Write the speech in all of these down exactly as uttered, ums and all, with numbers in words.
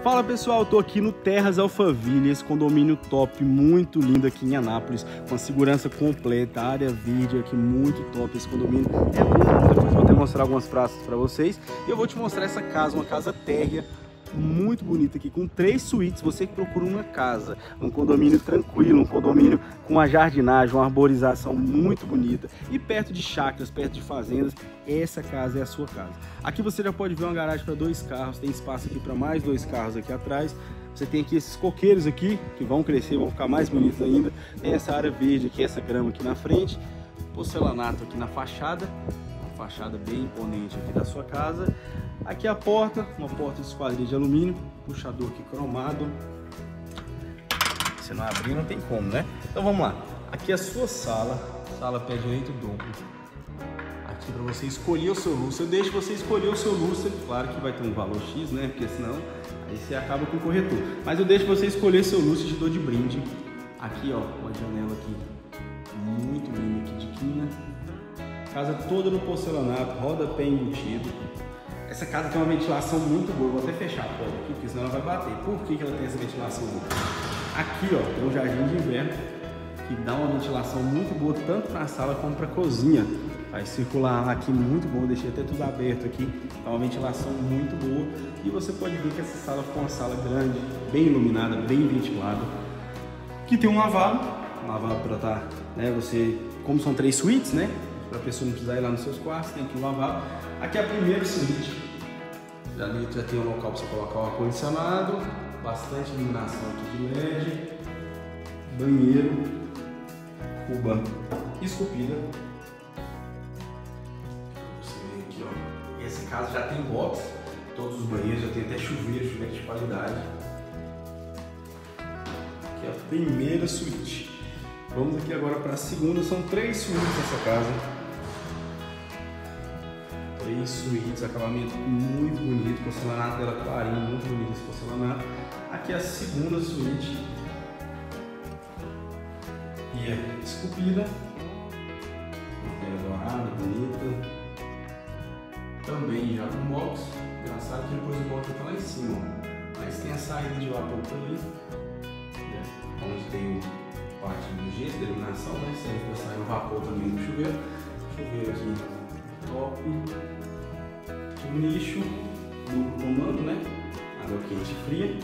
Fala pessoal, eu tô aqui no Terras Alphaville, esse condomínio top, muito lindo aqui em Anápolis, com a segurança completa, área verde aqui, muito top. Esse condomínio é muito bom. Depois eu vou até mostrar algumas praças para vocês e eu vou te mostrar essa casa, uma casa térrea, muito bonita aqui, com três suítes. Você que procura uma casa, um condomínio tranquilo, um condomínio com uma jardinagem, uma arborização muito bonita e perto de chácaras, perto de fazendas, essa casa é a sua casa. Aqui você já pode ver uma garagem para dois carros, tem espaço aqui para mais dois carros aqui atrás. Você tem aqui esses coqueiros aqui, que vão crescer, vão ficar mais bonitos ainda. Tem essa área verde aqui, essa grama aqui na frente, porcelanato aqui na fachada, uma fachada bem imponente aqui da sua casa. Aqui a porta, uma porta de esquadria de alumínio, puxador aqui cromado. Se não abrir não tem como, né? Então vamos lá. Aqui é a sua sala, sala pé direito duplo. Aqui para você escolher o seu lustre. Eu deixo você escolher o seu lustre, claro que vai ter um valor X, né? Porque senão aí você acaba com o corretor. Mas eu deixo você escolher seu lustre de dor de brinde. Aqui ó, uma janela aqui muito linda aqui de quina. Casa toda no porcelanato, rodapé embutido. Essa casa tem uma ventilação muito boa, vou até fechar a porta aqui, porque senão ela vai bater. Por que ela tem essa ventilação boa? Aqui ó, tem um jardim de inverno que dá uma ventilação muito boa, tanto para a sala como para a cozinha. Vai circular aqui muito bom, deixei até tudo aberto aqui, dá uma ventilação muito boa. E você pode ver que essa sala ficou uma sala grande, bem iluminada, bem ventilada. Aqui tem um lavabo, um lavabo para estar, né, você, como são três suítes, né? Para a pessoa não precisar ir lá nos seus quartos, tem aqui um lavabo. Aqui é a primeira suíte. Já, já tem um local para você colocar o ar-condicionado, bastante iluminação aqui de L E D, banheiro, cuba esculpida. Você vê aqui, ó. Esse caso já tem box, todos os banheiros, já tem até chuveiro, chuveiro de qualidade. Aqui é a primeira suíte. Vamos aqui agora para a segunda, são três suítes nessa casa. Três suítes, acabamento muito bonito, porcelanato dela clarinho, muito bonito esse porcelanato. Aqui é a segunda suíte. E é esculpida, madeira dourada, bonita. Também já com box, engraçado que depois o box está lá em cima, mas tem a saída de vapor por ali, onde tem parte do gesso, da iluminação, né? Serve para sair o vapor também do chuveiro. Chuveiro aqui top. Aqui o nicho, duplo comando, né? Água quente e fria.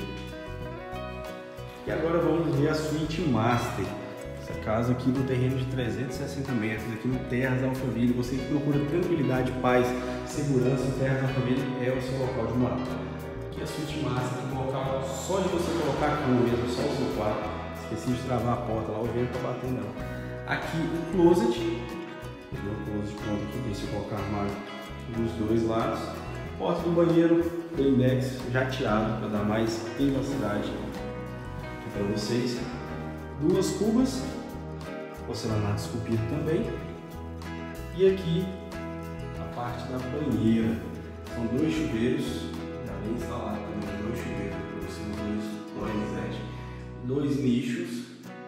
E agora vamos ver a suíte master. Essa casa aqui no terreno de trezentos e sessenta metros, aqui no Terras Alphaville. Você que procura tranquilidade, paz, segurança, o Terras Alphaville é o seu local de morar. Aqui a suíte master, um local só de você colocar a cama mesmo, só o seu quarto. Esqueci de travar a porta lá, o vento tá batendo não. Aqui o closet, pegou o closet pronto aqui, deixa eu colocar armário dos dois lados. Porta do banheiro, blindex jateado para dar mais privacidade aqui para vocês. Duas cubas, porcelanato esculpido também. E aqui a parte da banheira, são dois chuveiros, já vem instalado também dois chuveiros para vocês, dois Lorenzetti. Dois nichos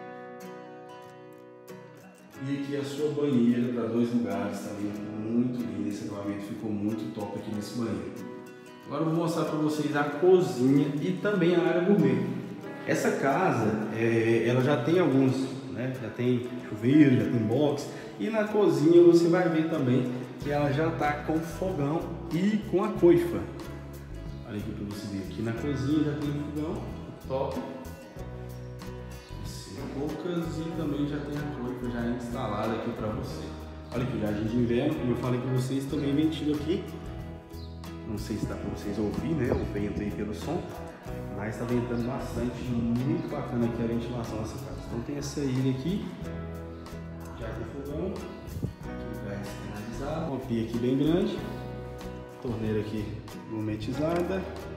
e aqui a sua banheira para dois lugares também, muito lindo. Esse acabamento ficou muito top aqui nesse banheiro. Agora eu vou mostrar para vocês a cozinha e também a área gourmet. Essa casa, é, ela já tem alguns, né? Já tem chuveiro, já tem box, e na cozinha você vai ver também que ela já está com fogão e com a coifa. Olha aqui para você ver, aqui na cozinha já tem um fogão top. Poucas e também já tem a coifa já instalada aqui para você. Olha aqui o jardim de inverno, como eu falei com vocês, também ventilo aqui. Não sei se dá para vocês ouvir, né, o vento aí pelo som, mas está ventando bastante, muito bacana aqui a ventilação dessa casa. Então tem essa ilha aqui, já tem fogão, aqui o gás canalizado, uma pia aqui bem grande, torneira aqui gourmetizada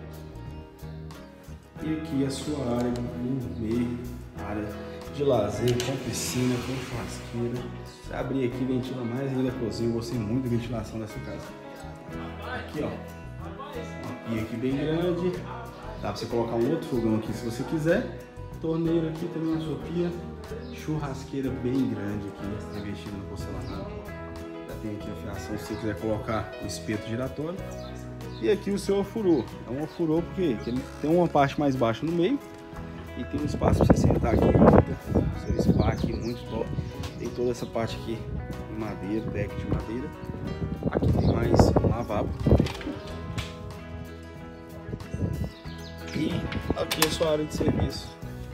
e aqui a sua área gourmet, área de lazer, com piscina, com churrasqueira. Se abrir aqui, ventila mais ainda a cozinha. Eu gostei muito da ventilação dessa casa. Aqui ó, uma pia aqui bem grande, dá pra você colocar um outro fogão aqui se você quiser. Torneira aqui também na sua pia, churrasqueira bem grande aqui, revestida no porcelanato. Já tem aqui a fiação se você quiser colocar o espeto giratório. E aqui o seu ofurô. É um ofurô porque ele tem uma parte mais baixa no meio e tem um espaço para você sentar aqui. O seu spa aqui muito top. Tem toda essa parte aqui de madeira, deck de madeira. Aqui tem mais um lavabo. E aqui é a sua área de serviço.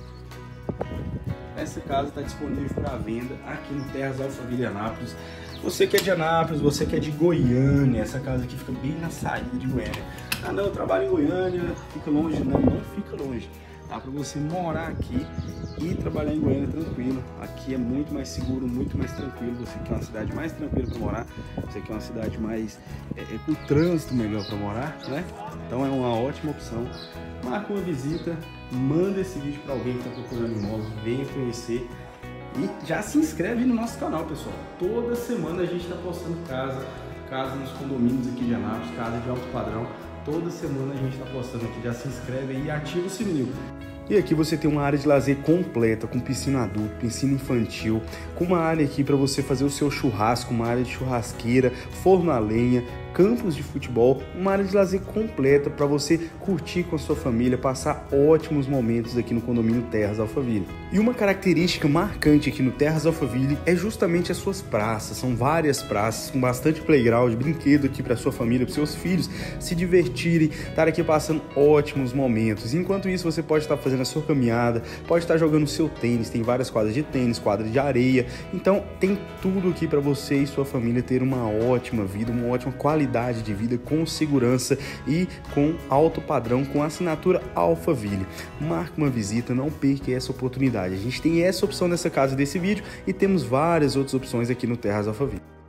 Essa casa está disponível para venda aqui no Terras Alphaville, Anápolis. Você que é de Anápolis, você que é de Goiânia, essa casa aqui fica bem na saída de Goiânia. Ah não, eu trabalho em Goiânia, fica longe. Não, não fica longe. Dá para você morar aqui e trabalhar em Goiânia tranquilo. Aqui é muito mais seguro, muito mais tranquilo. Você quer uma cidade mais tranquila para morar, você quer uma cidade mais é, é, com trânsito melhor para morar, né? Então é uma ótima opção. Marca uma visita, manda esse vídeo para alguém que está procurando imóvel, venha conhecer e já se inscreve no nosso canal, pessoal. Toda semana a gente está postando casa, casa nos condomínios aqui de Anápolis, casa de alto padrão. Toda semana a gente está postando aqui, já se inscreve aí e ativa o sininho. E aqui você tem uma área de lazer completa, com piscina adulta, piscina infantil, com uma área aqui para você fazer o seu churrasco, uma área de churrasqueira, forno a lenha, campos de futebol, uma área de lazer completa para você curtir com a sua família, passar ótimos momentos aqui no condomínio Terras Alphaville. E uma característica marcante aqui no Terras Alphaville é justamente as suas praças. São várias praças com bastante playground, brinquedo aqui para sua família, para seus filhos se divertirem, estar aqui passando ótimos momentos. Enquanto isso, você pode estar fazendo a sua caminhada, pode estar jogando o seu tênis, tem várias quadras de tênis, quadra de areia. Então tem tudo aqui para você e sua família ter uma ótima vida, uma ótima qualidade de vida com segurança e com alto padrão, com assinatura Alphaville. Marque uma visita, não perca essa oportunidade. A gente tem essa opção nessa casa desse vídeo e temos várias outras opções aqui no Terras Alphaville.